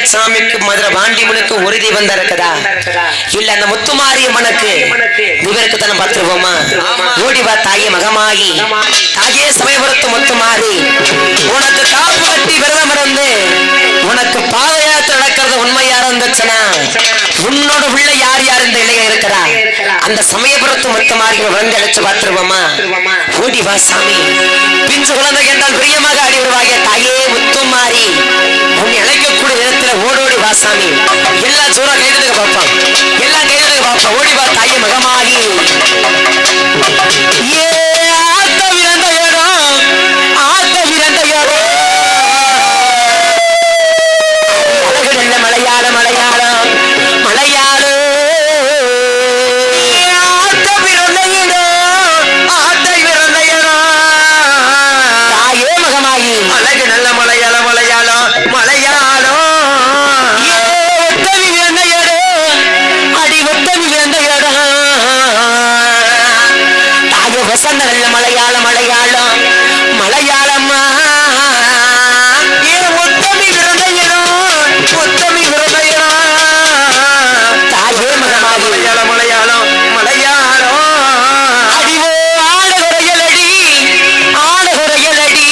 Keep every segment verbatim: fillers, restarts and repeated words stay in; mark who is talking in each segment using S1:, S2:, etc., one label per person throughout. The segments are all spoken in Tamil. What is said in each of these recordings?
S1: வெள்ளச்சாமிக்கு மதுரை பாண்டிமுனுக்கு உறுதி வந்திருக்குதா இல்ல அந்த முத்துமாரியம்மனுக்கு இவருக்கு தானே பார்த்துருவோமா? ஓடிவா தாயே மகமாயி தாயே சமயபுரத்து முத்துமாரி உனக்கு காப்பு கட்டி விரதம் இருந்து உனக்கு பாதயாத்திரை நடக்கிறது உண்மையா இருந்துச்சுன்னா உன்னோட உள்ள யார் யார் இந்த இளைய இருக்கிறா அந்த சமயபுரத்து முத்துமாரி விழுந்து அழைச்சு பார்த்துருவோமா? ஓடிவா சாமி பிஞ்சு குழந்தை என்றால் பிரியமாக ஆடி வருவாங்க தாயே முத்துமாரி உன்னை அழைக்கக்கூடிய இடத்துல ஓடோடி வா சாமி. எல்லா சூறா கைதுக்கு பார்ப்பான் எல்லாம் கைதுக்கு பார்ப்பான். ஓடிவா தாயே மகமாகி ஏ ஆத்த விரந்த இடம் ஆத்த விரந்த இடம் அழகு மலையாள மலையாளம் மலையாளம் ஆத்த விரந்த இடம் ஆத்த விரந்த இடம் தாயே மகமாகி அழகு நல்ல மலையாள மலையாளம் மலையாளம் ஒத்தவி விரந்த இடம் அடி ஒத்தவி விரந்த இடம் தாயே வசந்த நல்ல மலையாள மலையாளம் மலையாளம்மா ஏ ஒத்தவி விரந்த இடம் ஒத்தவி விரந்த இடம் தாயே மகமாகி மலையாள மலையாளம் மலையாளம் அடிவோ ஆடகுறையலடி ஆடகுறையலடி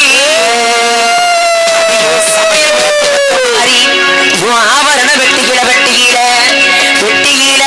S1: ஆவரண வெட்டிகில வெட்டிகில வெட்டிகில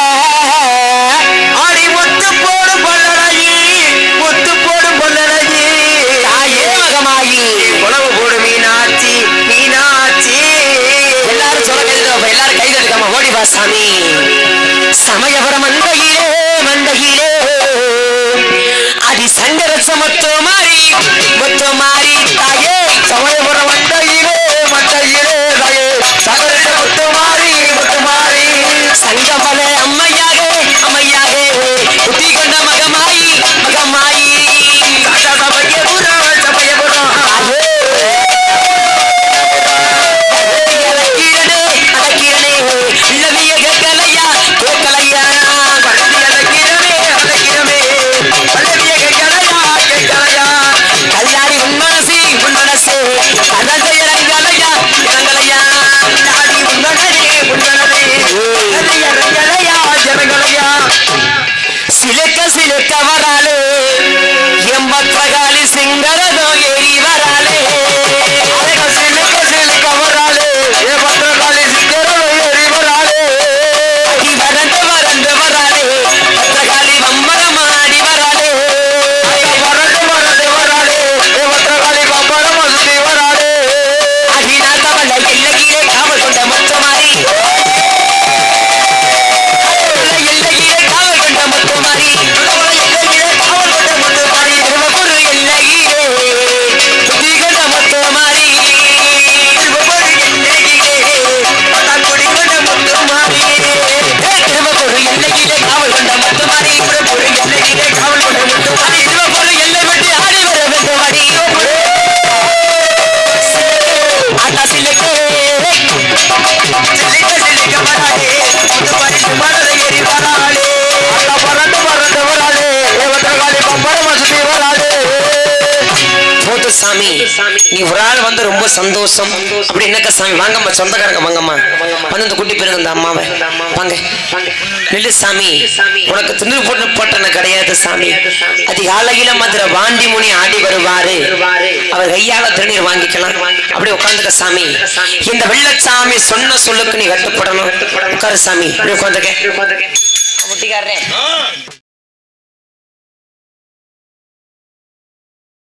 S1: ஆடி ஒத்து போடும் பொல்லழகி ஒத்து போடும் பொல்லழகி தாயே மகமாயி உழவு போடு மீனாட்சி மீனாட்சி எல்லாரும் சொல்ல கைது எல்லாரும் கைது எடுக்காம ஓடி வா சாமி. சமயபுரம் மண்டையிலே மண்டையிலே அடி சங்கரச மொத்தோ மாறி மொத்தோ மாறி தாயே சமயபுரம் மண்டையிலே மண்டையிலே தாயே சங்கரச மொத்தோ மாறி மொத்தோ மாறி சங்கமல அம்மையாக அம்மையாக புத்தி கொண்ட மகமாயி மகமாயி சமயபுரம் சமயபுரம் அடக்கிரனே அடக்கிரனே இல்லவிய கேட்கலையா கேட்கலையா அடக்கிரனே அடக்கிரனே பல்லவிய கேட்கலையா கேட்கலையா கல்லாடி உன் மனசி உன் மனசு அதே இறங்கலையா இறங்கலையா தாடி உன் மனதே உன் மனதே இறங்கலையா இறங்கலையா சிலுக்க சிலுக்க வராளே எம்பத்ரகாலி சிங்கரதோ ஏறி வராளே சிலுக்க சிலுக்க வராளே எம்பத்ரகாலி சிங்கரதோ ஏறி வராளே அடி வரந்து வரந்து வராளே பத்ரகாலி வம்பரமாடி வராளே வரந்து வரந்து வராளே பத்ரகாலி வம்பரமா சுத்தி வராளே அடி நாத்தவல்ல எல்லகிலே காவல் கொண்ட முத்துமாரி எல்லகிலே காவல் கொண்ட முத்துமாரி எல்லகிலே காவல் கொண்ட முத்துமாரி திருவபுரு எல்லகிலே சுத்தி கொண்ட முத்துமாரி திருவபுரு எல்லகிலே பட்டாக்குடி கொண்ட முத்துமாரி திருவபுரு எல்லகிலே காவல் கொண்ட முத்துமாரி திருவபுரு எல்லகிலே காவல் கொண்ட முத்துமாரி திருவபுரு எல்லை விட்டு ஆடி வர முத்துமாரி ஆட்டா சிலுக்கு சிலுக்க சிலுக்க வராளே முத்துமாரி சுமரதை ஏறி வராளே ஆட்டா பறந்து பறந்து வராளே தேவதகாலி பம்பரமா சுத்தி வராளே. போது சாமி நீ ஒரு ஆள் வந்து ரொம்ப சந்தோஷம் அப்படி என்னக்கா சாமி வாங்கம்மா சொந்தக்காரங்க வாங்கம்மா வந்து இந்த குட்டி பேருங்க இந்த அம்மாவை வாங்க நெல்லு சாமி உனக்கு திணறு போட்டு போட்டன கிடையாது சாமி அதிகாலையில மதுரை வாண்டி முனி ஆடி வருவாரு அவர் கையால திருநீர் வாங்கிக்கலாம் அப்படி உட்காந்துக்க சாமி. இந்த வெள்ளச்சாமி சொன்ன சொல்லுக்கு நீ கட்டுப்படணும். உட்காரு சாமி உட்காந்துக்க முட்டிக்காரே